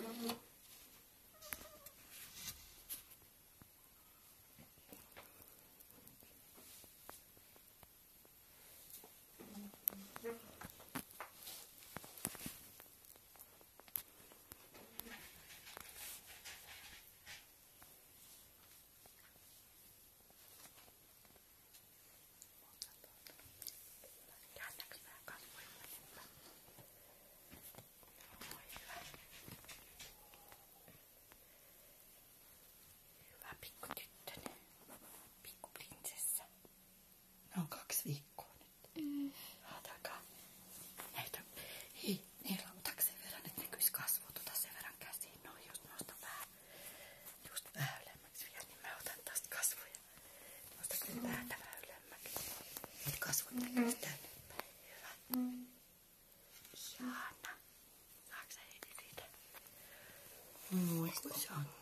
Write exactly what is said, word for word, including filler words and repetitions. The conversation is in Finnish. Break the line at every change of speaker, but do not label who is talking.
On kaksi viikkoa nyt. Mm. Haatakaa. Näitä, hei, niillä otaks sen verran, että näkyis kasvot, ota sen verran käsiin. No just nosta vähän, just vähän ylemmäksi vielä, niin mä otan tästä kasvoja. Nosta kyllä päätä vähän ylemmäksi. Et kasvot näkyis tänne päin. Hyvä. Mm. Ihana. Saaks sä heti siitä? Muista.